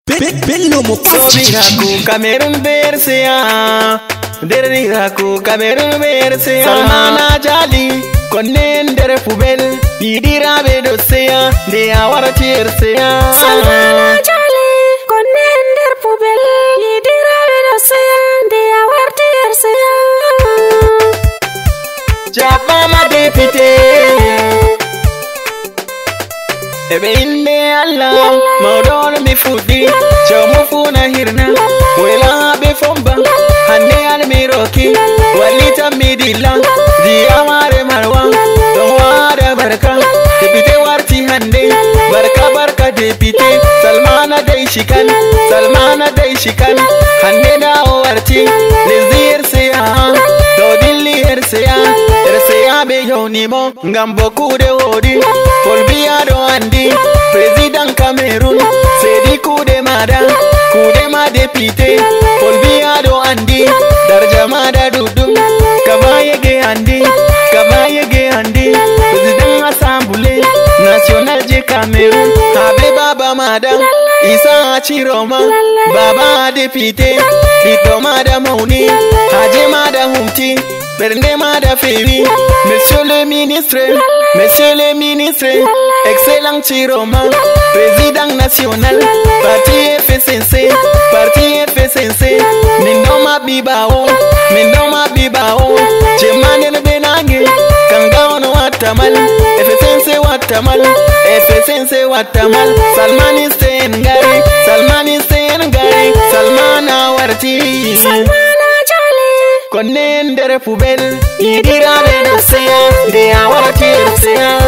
Bello Sobiraku Cameroon Bersea Deriraku Cameroon Bersea Salmana Jali Konnen dere pubel Idira bedosea De awara tiersea Salmana Jali Konnen dere pubel Idira bedosea De awara tiersea Jabama depite Ebe inde Allah Maudon mi fudi Chomu funa hirna Wela be fomba Hande al miroki Walita midila Dia mare marwa Tawara barka Depite warti hande Barka barka depite Salmana day shikan Salmana day shikan Hande na warti Lizir siya Dodili erseya Erseya be yonimo Ngambo kude wodi Polbia do andi President Cameroon Sedi kude mada depite Polbia do andi Darjama da dudum Kabaye ge andi President Assemblée National je Cameroon Habe baba mada Isa Chiroma Baba depite Dito mada mauni Haje mada humti Bernde mada fewi Monsieur le ministre Excellent Chiroma Président national Parti FSNC Mindoma bibao Jemane benange Kangaon watamal FSNC watamal Salmani Stengari Salmana warti Salmana Jali Konnen dere pubel Idira bedosea De awara tiersea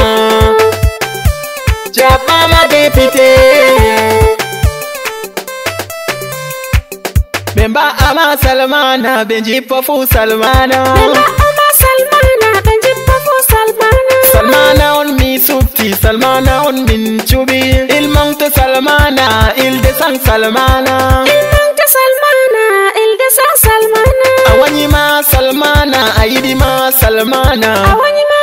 Jabama depite Bemba ama Salmana Benji pofu Salmana Salmana on mi subti Salmana on min chubi Il monte Salmana Il descend Salmana Awanyima Salmana Aidima Salmana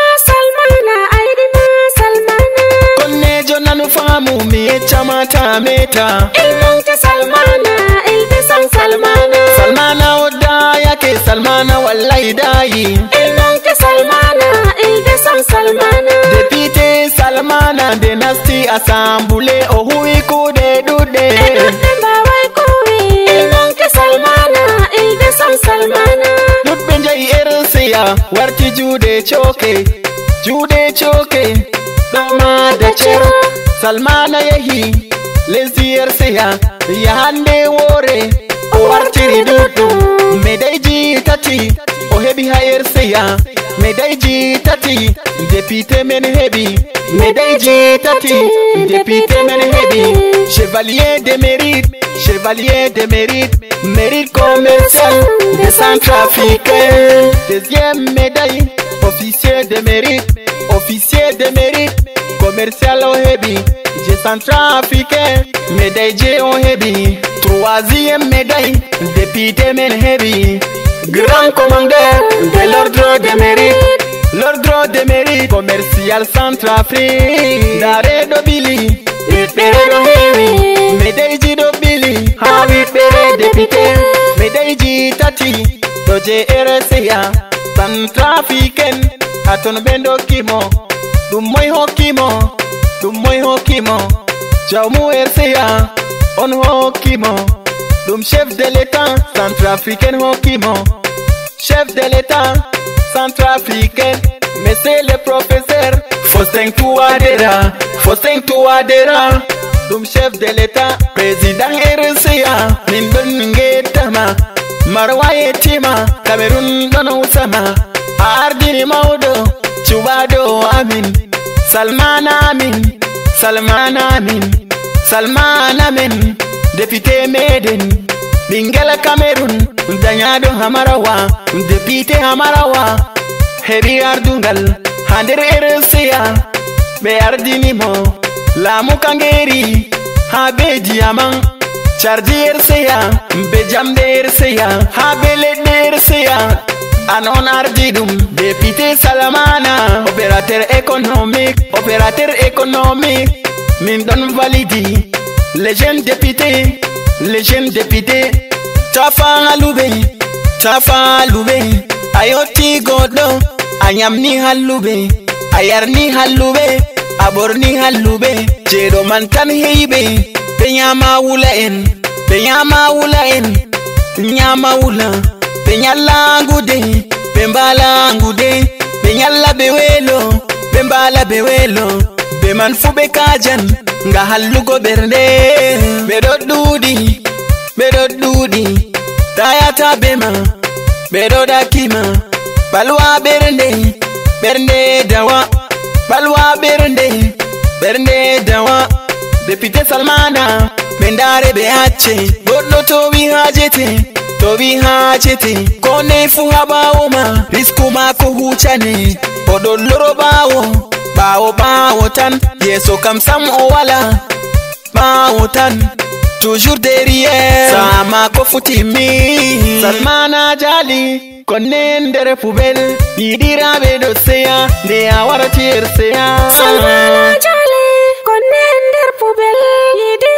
Konne jonanu famu mi chamata meta Il monte Salmana Il descend Salmana Salmana oda yake Salmana wallahi dayi Il monte Salmana Il descend Salmana Depite Salmana Dynasty Assemblée Ohui kude dude Il monte Salmana Il descend Salmana Benjai erseya warti jude choke Doma da chero Salmana yahi lezi erseya Yahande wore warti dudu Medaiji tati ohebi ha erseya Medaiji tati Depite men hebi Medaiji tati Depite men hebi Chevalier de mérite Mérite commercial de Centrafricain Deuxième médaille Officier de mérite Commercial au hebi de Centrafricain Médaille J au hebi Troisième médaille Député men hebi Grand commandeur de l'ordre de mérite Commercial Centrafrique Dare Dobili Médaille J Dobili Hawi Bere député Médaille J Tati Doje RCA Centrafricaine Aton Bendo Kimo Dumoy Hokimo Jaumu RCA On Hokimo Dum chef de l'état Centrafricaine Hokimo Chef de l'état Centrafricaine Monsieur le professeur Faustin Touadéra Dum chef de l'état Président RCA Mindon Ngetama Marwa Yetima Cameroun Dono Sama Ardini Maudo Chubado Amin Salmana Amin Député Meden Bingala Cameroun Danyado Hamarawa Député Hamarawa Hebi Ardungal Hander RCA Be Ardinimo Lamu Kangeri Habe Diamant Chardi RCA Be Jamde RCA Habe Lede RCA Anon Ardidum Député Salmana Opérateur économique Min don validi les jeunes députés, Tafa lube, ayoti godo, ayamni halube, ayarni halube, aborni halube, jero mantan heibe, penyama wula en, nyama wula, penyala ngude, pembala ngude, penyala bewelo, pembala bewelo, beman fube kajan, nga hallugo bernde, bedo dudi, tayata bema, bedo dakima, balwa bernde dawa, balwa bernde dawa, Deputy Salmana, mendare beache, godlo tobi hajete, kone fuhaba oma, riskuma kuhuchane, odoloro bawo tan, yeso kam sam owala, bawo tan, toujours derrière, sama ko futimi, Salmana jali, konen dere poubelle, idira bedo seya, de awara tirseya. Salmana jali, konen dere poubelle,